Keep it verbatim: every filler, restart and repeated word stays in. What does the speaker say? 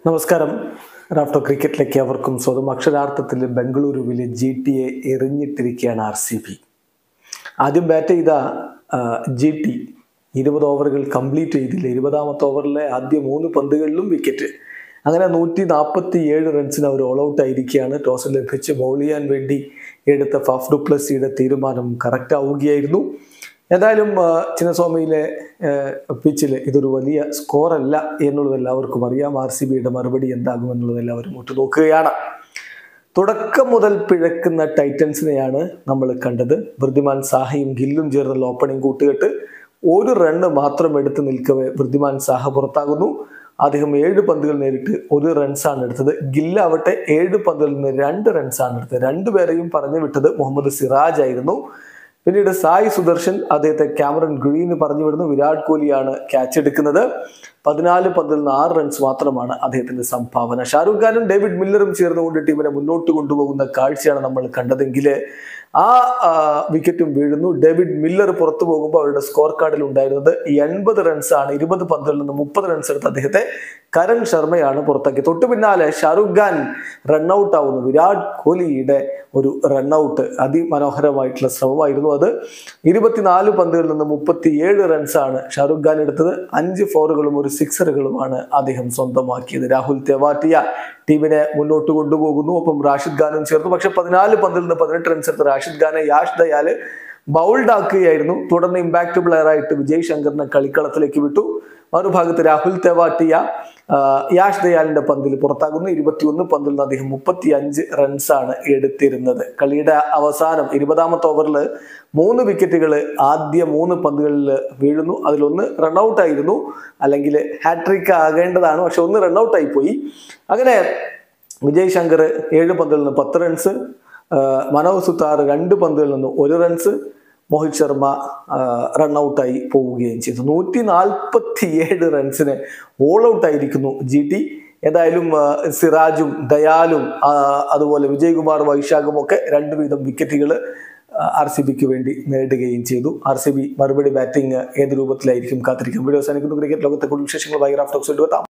നമസ്കാരം. റാഫ്റ്റോ ക്രിക്കറ്റിലേക്ക് അവർക്കും സ്വന്തം. അക്ഷരാർത്ഥത്തിൽ ബംഗളൂരുവിലെ ജി ടി എ എറിഞ്ഞിട്ടിരിക്കുകയാണ് ആർ സി ബി. ആദ്യം ബാറ്റ് ചെയ്ത ജി ടി ഇരുപത് ഓവറുകൾ കംപ്ലീറ്റ് ചെയ്തില്ല. ഇരുപതാമത്തെ ഓവറിലെ ആദ്യ മൂന്ന് പന്തുകളിലും വിക്കറ്റ്. അങ്ങനെ നൂറ്റി നാൽപ്പത്തി ഏഴ് റൺസിന് അവർ ഓൾ ഔട്ട് ആയിരിക്കുകയാണ്. ടോസ് ലഭിച്ച് ബൗൾ ചെയ്യാൻ വേണ്ടി എടുത്ത ഫാഫ് ഡു പ്ലസിയുടെ തീരുമാനം കറക്റ്റ് ആവുകയായിരുന്നു. എന്തായാലും ചിന്നസ്വാമിയിലെ പിച്ചിൽ ഇതൊരു വലിയ സ്കോറല്ല എന്നുള്ളത് എല്ലാവർക്കും അറിയാം. ആർ സി ബിയുടെ മറുപടി എന്താകുമെന്നുള്ളത് എല്ലാവരും ഉറ്റുനോക്കുകയാണ്. തുടക്കം മുതൽ പിഴക്കുന്ന ടൈറ്റൻസിനെയാണ് നമ്മൾ കണ്ടത്. വൃദ്ധിമാൻ സാഹയും ഗില്ലും ചേർന്നുള്ള ഓപ്പണിംഗ് കൂട്ടുകെട്ട് ഒരു റണ്ണ് മാത്രം എടുത്ത് നിൽക്കവേ വൃദ്ധിമാൻ സാഹ പുറത്താകുന്നു. അദ്ദേഹം ഏഴ് പന്തുകൾ നേരിട്ട് ഒരു റൺസാണ് എടുത്തത്. ഗില്ലാവട്ടെ ഏഴ് പന്തുകളിൽ നിന്ന് രണ്ട് റൺസാണ് എടുത്തത്. രണ്ടുപേരെയും പറഞ്ഞു വിട്ടത് മുഹമ്മദ് സിറാജ് ആയിരുന്നു. പിന്നീട് സായി സുദർശൻ അദ്ദേഹത്തെ ക്യാമറൻ ഗ്രീന് പറഞ്ഞു വിടുന്നു. വിരാട് കോഹ്ലിയാണ് ക്യാച്ച് എടുക്കുന്നത്. പതിനാല് പന്തിൽ നിന്ന് ആറ് റൺസ് മാത്രമാണ് അദ്ദേഹത്തിന്റെ സംഭാവന. ഷാരൂഖ് ഖാനും ഡേവിഡ് മില്ലറും ചേർന്നുകൊണ്ട് ടീമിനെ മുന്നോട്ട് കൊണ്ടുപോകുന്ന കാഴ്ചയാണ് നമ്മൾ കണ്ടതെങ്കിൽ ആ വിക്കറ്റും വീഴുന്നു. ഡേവിഡ് മില്ലർ പുറത്തു പോകുമ്പോൾ അവരുടെ സ്കോർ കാർഡിൽ ഉണ്ടായിരുന്നത് എൺപത് റൺസാണ്. ഇരുപത് പന്തിൽ നിന്ന് മുപ്പത് റൺസ് എടുത്ത് അദ്ദേഹത്തെ കരൺ ശർമ്മയാണ് പുറത്താക്കി. തൊട്ടു പിന്നാലെ ഷാരൂഖ് ഖാൻ റൺഔട്ട് ആവുന്നു. വിരാട് കോഹ്ലിയുടെ ഒരു റൺഔട്ട് അതിമനോഹരമായിട്ടുള്ള ശ്രമമായിരുന്നു അത്. ഇരുപത്തിനാല് പന്തുകളിൽ നിന്ന് മുപ്പത്തിയേഴ് റൺസാണ് ഷാരൂഖ് ഖാൻ എടുത്തത്. അഞ്ച് ഫോറുകളും ഒരു സിക്സറുകളുമാണ് അദ്ദേഹം സ്വന്തമാക്കിയത്. രാഹുൽ തെവാറ്റിയ ടീമിനെ മുന്നോട്ട് കൊണ്ടുപോകുന്നു. ഒപ്പം റാഷിദ് ഖാനും ചേർന്നു. പക്ഷെ പതിനാല് പന്തിൽ നിന്ന് പതിനെട്ട് റൺസ് എടുത്ത റാഷിദ് ഖാനെ യാഷ് ദയാല് ബൗൾഡ് ആക്കുകയായിരുന്നു. തുടർന്ന് ഇമ്പാക്ട് പ്ലെയർ ആയിട്ട് വിജയ് ശങ്കറിനെ കളിക്കളത്തിലേക്ക് വിട്ടു. മറുഭാഗത്ത് രാഹുൽ തെവാറ്റിയ യാഷ് ദയാലിന്റെ പന്തിൽ പുറത്താകുന്നു. ഇരുപത്തിയൊന്ന് പന്തിൽ നിന്ന് അദ്ദേഹം മുപ്പത്തി അഞ്ച് റൺസാണ് എടുത്തിരുന്നത്. കളിയുടെ അവസാനം ഇരുപതാമത്തെ ഓവറിൽ മൂന്ന് വിക്കറ്റുകൾ ആദ്യ മൂന്ന് പന്തുകളിൽ വീഴുന്നു. അതിലൊന്ന് റൺഔട്ട് ആയിരുന്നു, അല്ലെങ്കിൽ ഹാട്രിക്ക് ആകേണ്ടതാണ്. പക്ഷെ ഒന്ന് റൺഔട്ട് ആയി പോയി. അങ്ങനെ വിജയ് ശങ്കർ ഏഴ് പന്തുകളിൽ നിന്ന് പത്ത് റൺസ്, മനോജ് സുതാർ രണ്ട് പന്തുകളിൽ നിന്ന് ഒരു റൺസ്, മോഹിത് ശർമ്മ റൺഔട്ടായി പോവുകയും ചെയ്തു. നൂറ്റി നാൽപ്പത്തി ഏഴ് റൺസിന് ഓൾ ഔട്ട് ആയിരിക്കുന്നു ജി ടി. ഏതായാലും സിറാജും ദയാലും അതുപോലെ വിജയ്കുമാർ വൈശാഖും ഒക്കെ രണ്ട് വീതം വിക്കറ്റുകൾ ആർ സി ബിക്ക് വേണ്ടി നേടുകയും ചെയ്തു. ആർ സി ബി മറുപടി ബാറ്റിംഗ് ഏത് രൂപത്തിലായിരിക്കും കാത്തിരിക്കും. വീഡിയോ അവസാനിക്കുന്നു. ക്രിക്കറ്റ് ലോകത്തെ കൂടുതൽ വിശേഷങ്ങൾ ബൈ റാഫ്റ്റോക്സ് എത്താം.